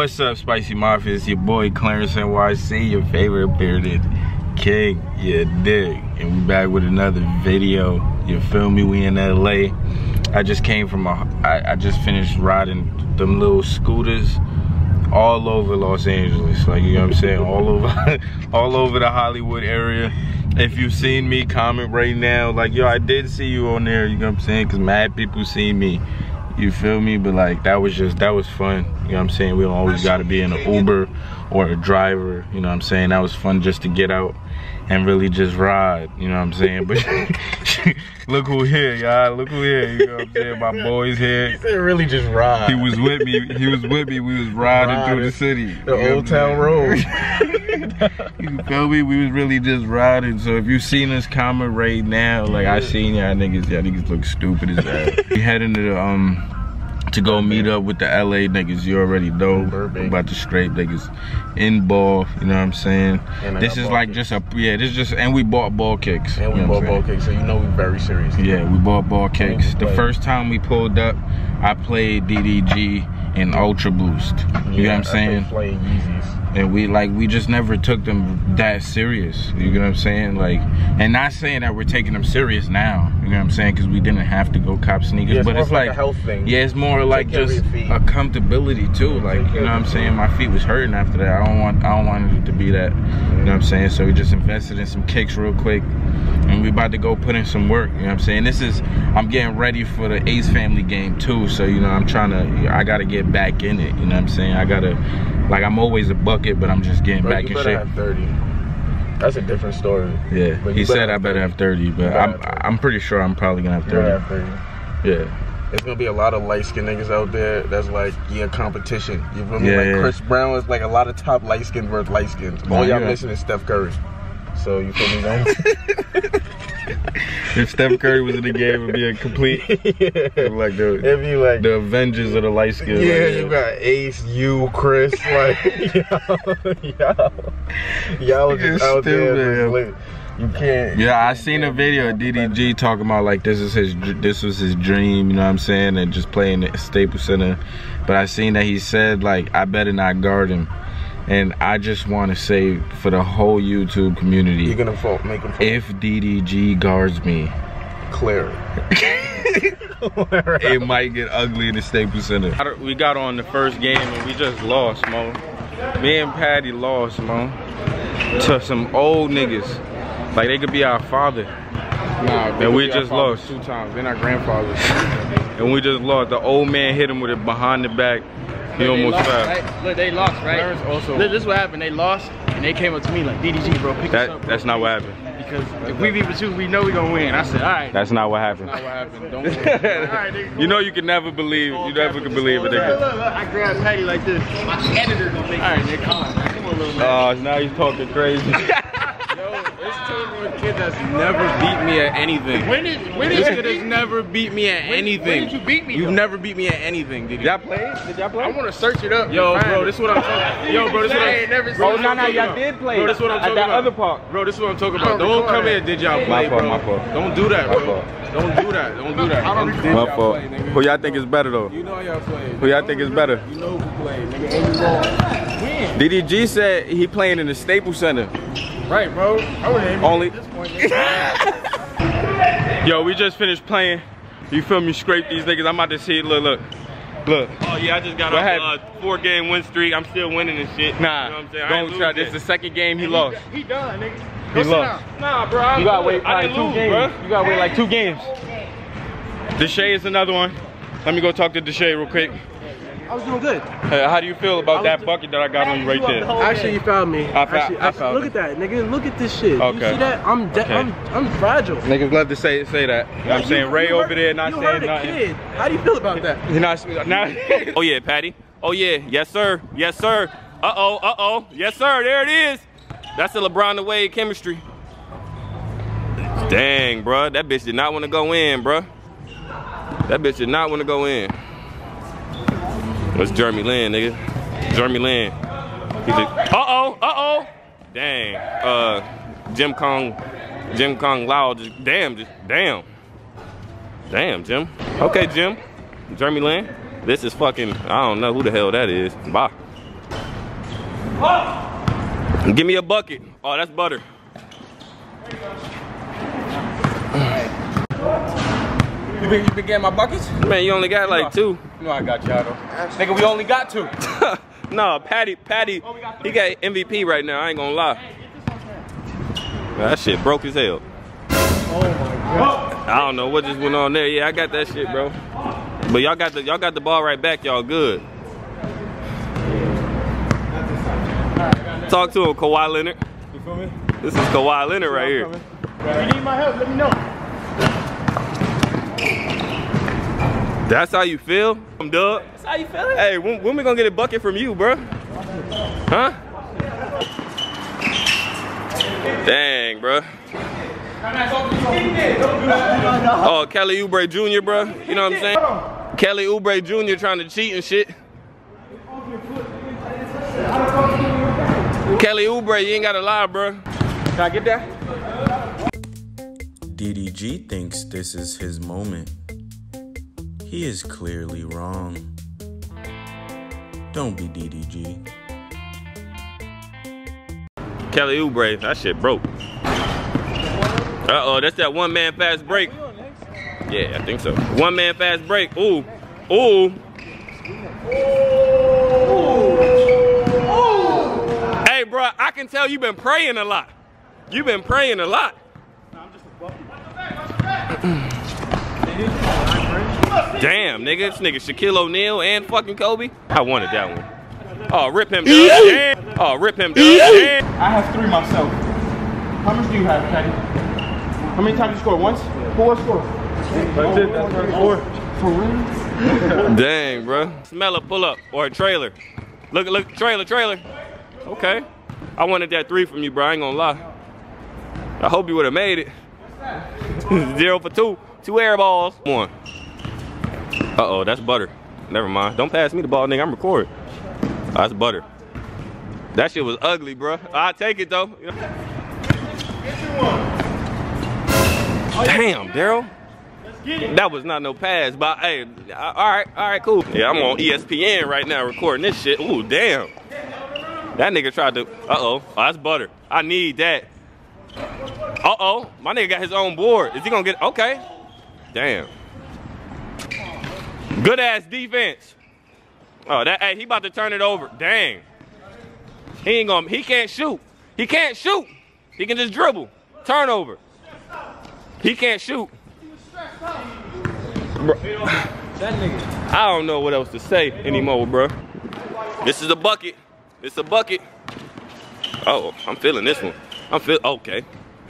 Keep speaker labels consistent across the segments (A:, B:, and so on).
A: What's up, Spicy Mafia? It's your boy Clarence NYC, your favorite bearded king, you dig. And we back with another video, you feel me? We in LA. I just came from I just finished riding them little scooters all over Los Angeles, like, you know what I'm saying? all over the Hollywood area. If you've seen me, comment right now, like, yo, I did see you on there, you know what I'm saying? Cause mad people seen me, you feel me? But like, that was fun, you know what I'm saying? We don't always gotta be in an Uber or a driver, you know what I'm saying? That was fun just to get out and really just ride, you know what I'm saying? But look who here, y'all, look who here, you know what I'm saying? My boy's here.
B: He said really just ride.
A: He was with me, we was riding through the city.
B: The Old Town Road.
A: You feel me? We was really just riding. So if you seen us comment right now, like, I seen y'all niggas look stupid as hell. We heading to go meet up with the LA niggas, you already know. About to scrape niggas in ball, you know what I'm saying? This is like just a, and we bought ball kicks.
B: And we bought ball kicks, so you know we very serious.
A: Yeah, we bought ball kicks. The first time we pulled up, I played DDG and Ultra Boost. You know what I'm saying?
B: Playing Yeezys.
A: And we just never took them that serious. You know what I'm saying? Like, and not saying that we're taking them serious now. You know what I'm saying? Because we didn't have to go cop sneakers.
B: Yeah,
A: but it's like
B: a health thing.
A: Yeah, it's more like just a comfortability too. Like, you know what I'm saying? My feet was hurting after that. I don't want it to be that. You know what I'm saying? So we just invested in some kicks real quick. And we about to go put in some work, you know what I'm saying? I'm getting ready for the Ace Family game too, so, you know, I gotta get back in it, you know what I'm saying? Like, I'm always a bucket, but I'm just getting back in shape.
B: You better have 30. That's a different story.
A: Yeah, he said I better have 30, but I'm pretty sure I'm probably gonna have 30. Yeah.
B: There's gonna be a lot of light-skinned niggas out there that's like, yeah, competition. You feel me? Like Chris Brown is like a lot of top light-skinned versus light-skinned. All y'all missing is Steph Curry. So you feel me, man?
A: If Steph Curry was in the game, it would be a complete, like the Avengers of the light skin.
B: Yeah, like, you got Ace, you, Chris, like, y'all just out there. Like, you can't.
A: Yeah, I seen a video of DDG talking about like this was his dream, you know what I'm saying, and just playing at Staples Center. But I seen that he said like, I better not guard him. And I just want to say for the whole YouTube community,
B: you're gonna make him fall.
A: If DDG guards me,
B: clear
A: it might get ugly in the Staples Center. We got on the first game and we just lost, mo. Me and Patty lost, mo, to some old niggas. Like, they could be our father.
C: Nah,
A: and we just lost
C: 2 times. They're not grandfathers.
A: And we just lost. The old man hit him with it behind the back. He almost fell.
D: Right? Look, they lost, right? This is what happened. They lost, and they came up to me like, DDG, bro, pick us up. Bro.
A: That's not what happened.
D: Because if we beat with you, we know we gonna win. I said, all right.
A: That's not what happened.
D: That's not what happened. Don't worry. All right, nigga,
A: you know you can never believe. You never can believe it, nigga.
D: Look, I grabbed Patty like this. My editor gonna make. All right, nigga, come on, little man.
A: Oh, now he's talking crazy.
C: Yo, it's a kid that's never beat me at anything.
D: When did
C: this kid has never beat me at anything.
D: When did you beat me?
C: You've never beat me at anything, did you?
A: Y'all play? Did y'all play?
D: I want to search it up.
C: Yo, bro, this is what I'm talking. Yo, bro, this is what I'm
D: never seen.
A: Oh, no, y'all did play.
C: Bro, this is what I'm talking about.
A: At that other park.
C: Bro, this is what I'm talking about. Don't come here, did y'all play, bro?
A: My fault.
C: Don't do that, bro. Don't do that. Don't do that.
A: My fault. Who y'all think is better though?
C: You know y'all play.
A: Who y'all think is better?
C: You know who played, nigga. And you gonna win.
A: DDG said he playing in the Staples Center.
C: Right, bro. I wouldn't
A: only.
C: At this point,
A: Yo, we just finished playing. You feel me? Scrape these niggas. I'm about to see it. Look.
E: Oh yeah, I just got a 4-game win streak. I'm still winning this shit.
A: Nah,
E: you know what I'm saying?
A: don't try. This is the second game he lost.
D: He done, nigga.
A: He lost.
E: Nah, bro.
A: You gotta wait
E: like
A: 2 games. Bro. You gotta wait like 2 games. Deshae is another one. Let me go talk to Deshae real quick.
F: I was doing good.
A: How do you feel about that bucket that I got on you right there?
F: Actually, you found me.
A: I found
F: look at that, nigga. Look at this shit.
A: Okay.
F: You see that? I'm fragile.
A: Niggas love to say that. You know what I'm saying? Ray over there not saying nothing.
F: Kid. How do you feel about that?
A: You're not.
E: Oh yeah, Patty. Oh yeah. Yes sir. Yes sir. Uh-oh. Yes sir. There it is. That's the LeBron the Wade chemistry. Dang, bro. That bitch did not want to go in, bro. That bitch did not want to go in. That's Jeremy Lin, nigga. Jeremy Lin. Uh-oh. Dang. Jim Kong Lao just damn. Damn, Jim. Okay, Jim. Jeremy Lin. This is fucking, I don't know who the hell that is. Bye. Give me a bucket. Oh, that's butter.
C: You been getting my buckets?
E: Man, you only got like 2.
C: No, I got you, Otto. Nigga, we only got 2.
E: No, Patty, he got MVP right now. I ain't gonna lie. That shit broke as hell.
F: Oh my god.
E: I don't know what just went on there. Yeah, I got that shit, bro. But y'all got the ball right back. Y'all good. Talk to him, Kawhi Leonard.
C: You feel me?
E: This is Kawhi Leonard right here.
F: If you need my help, let me know.
E: That's how you feel? I'm Doug.
F: That's how you feeling?
E: Hey, when we gonna get a bucket from you, bro? Huh? Dang, bro. Oh, Kelly Oubre Jr., bro. You know what I'm saying? Kelly Oubre Jr. trying to cheat and shit. Kelly Oubre, you ain't gotta lie, bro.
C: Can I get that?
A: DDG thinks this is his moment. He is clearly wrong. Don't be DDG.
E: Kelly Oubre, that shit broke. Uh-oh, that's that one-man fast break. Yeah, I think so. One-man fast break. Ooh. Ooh. Hey, bro, I can tell you've been praying a lot. You've been praying a lot. Damn, nigga. This nigga Shaquille O'Neal and fucking Kobe. I wanted that one. Oh, rip him, dude. Damn. Oh, rip him, dude. Damn.
C: I have 3 myself. How much do you have, Patty? How many times you scored? Once? Who else scored?
F: That's it, that's 4.
C: For real?
E: Dang, bro. Smell a pull up or a trailer. Look, trailer. Okay. I wanted that 3 from you, bro. I ain't gonna lie. I hope you would have made it. 0 for 2. 2 air balls. 1. Uh-oh, that's butter. Never mind. Don't pass me the ball, nigga. I'm recording. Oh, that's butter. That shit was ugly, bro. I'll take it, though. Damn, Daryl. That was not no pass, but hey, all right, cool. Yeah, I'm on ESPN right now recording this shit. Ooh, damn. That nigga tried to, uh-oh, that's butter. I need that. Uh-oh, my nigga got his own board. Is he gonna get, okay. Damn. Good ass defense. Oh, hey, he about to turn it over. Dang. He can't shoot. He can't shoot. He can just dribble. Turnover. He can't shoot. Bro. I don't know what else to say anymore, bro. This is a bucket. It's a bucket. Oh, I'm feeling this one. Okay.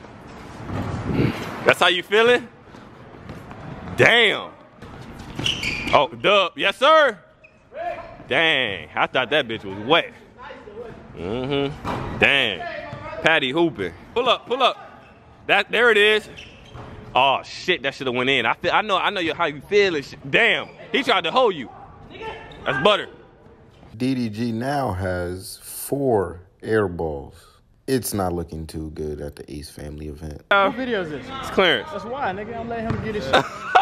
E: That's how you feeling? Damn. Oh, dub. Yes, sir. Dang. I thought that bitch was wet. Mm-hmm. Dang. Patty hooping. Pull up. There it is. Oh shit, that should have went in. I know how you feel and shit. Damn. He tried to hold you. That's butter.
G: DDG now has 4 air balls. It's not looking too good at the Ace Family event.
F: What video is this?
E: It's Clarence.
F: That's why, nigga. I'm letting him get his shit.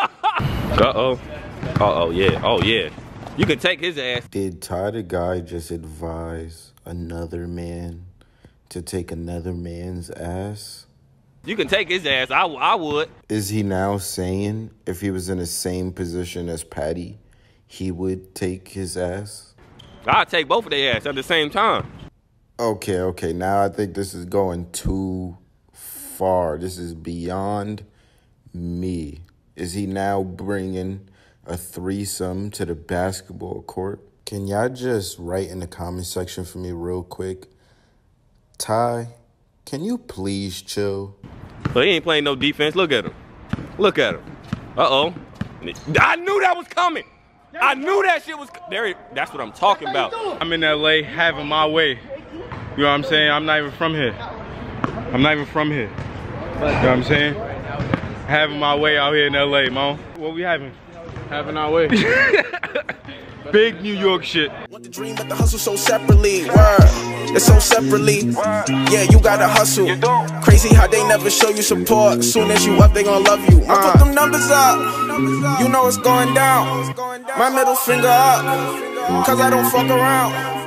E: Uh-oh, yeah. Oh, yeah. You can take his ass.
G: Did Ty the Guy just advise another man to take another man's ass?
E: You can take his ass. I would.
G: Is he now saying if he was in the same position as Patty, he would take his ass?
E: I'd take both of their ass at the same time.
G: Okay. Now I think this is going too far. This is beyond me. Is he now bringing a threesome to the basketball court? Can y'all just write in the comment section for me real quick? Ty, can you please chill?
E: But he ain't playing no defense. Look at him. Uh-oh. I knew that was coming. I knew that shit was there. That's what I'm talking about.
C: I'm in LA having my way. You know what I'm saying? I'm not even from here. You know what I'm saying? Having my way out here in LA, Mo. What we having? Having our way. Big New York shit.
H: Want the dream, but the hustle so separately. Word, it's so separately. Yeah, you gotta hustle. Crazy how they never show you support. Soon as you up, they gon' love you. I put them numbers up. You know it's going down. My middle finger up, cause I don't fuck around.